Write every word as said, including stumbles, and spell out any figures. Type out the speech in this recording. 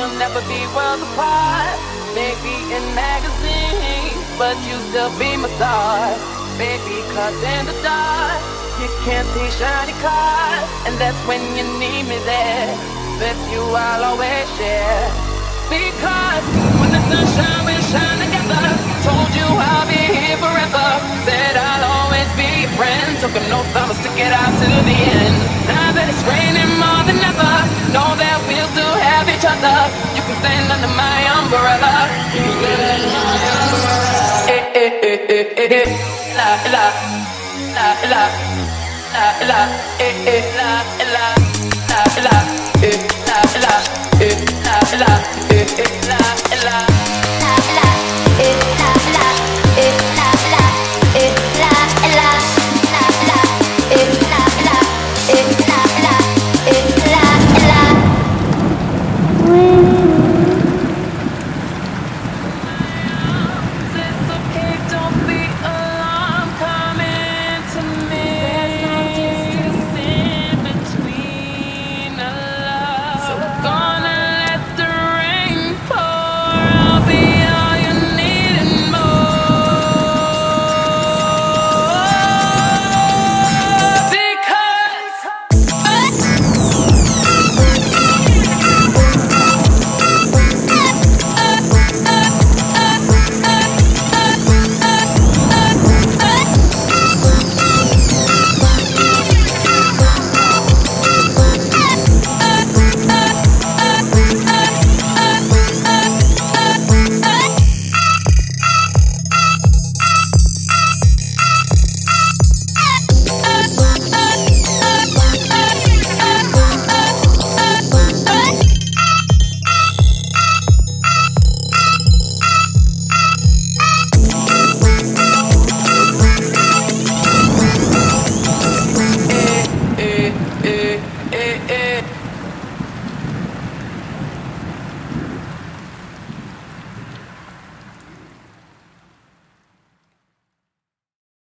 we'll never be worlds apart. Maybe in magazines, but you still be my star. Baby, cause in the dark, you can't see shiny cars, and that's when you need me there. With you I'll always share. Because when the sun shines, we'll shine together. Told you I'll be here forever. Said I'll always be your friend. Took an oath, I'ma stick it out to the end. Now that it's raining more than ever, know that we'll still have each other. You can stand under my umbrella. You can stand under my umbrella. Eh, eh, eh, eh, eh, eh. La, la, la, la, la, la, eh, eh, la, la.